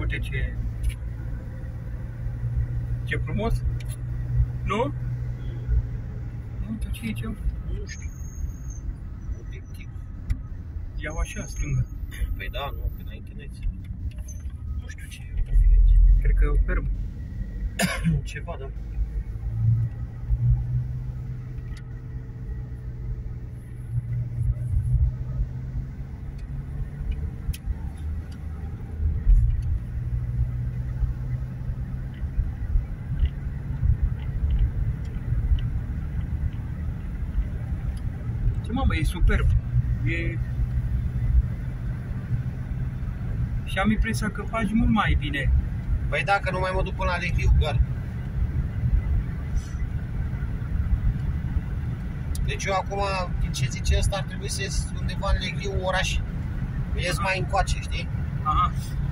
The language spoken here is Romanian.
Uite ce frumos. Nu? Uite ce e ce? Nu știu. Obiectiv. Iau așa, stângă. Păi da, nu, că înainte n-ai. Nu știu ce e. Cred că e o fermă. Ceva, da. Ce mamă, e superb. E... Și am impresia că faci mult mai bine. Păi dacă nu mai mă duc până la Leghiu, gar. Deci eu acum, din ce zice ăsta, ar trebui să ies undeva în Leghiu, oraș. Ies mai încoace, știi? Aha.